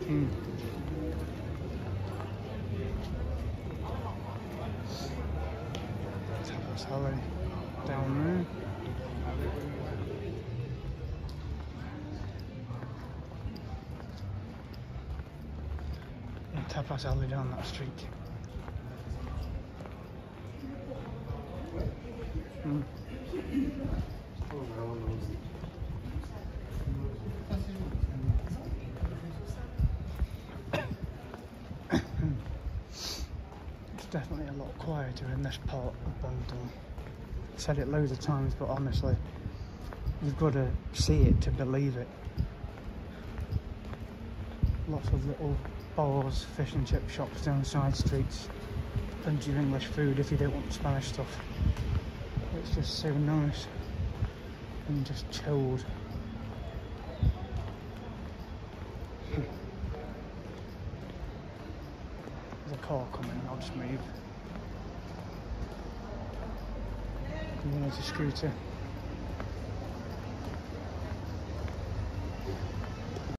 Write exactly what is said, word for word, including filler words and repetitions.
Mm. Tapas Alley down there. And Tapas Alley down that street. Mm. It's definitely a lot quieter in this part of Benidorm. I've said it loads of times, but honestly, you've got to see it to believe it. Lots of little bars, fish and chip shops down the side streets. Plenty of English food if you don't want Spanish stuff. It's just so nice and just chilled. There's a car coming, I'll just move. And then there's a scooter.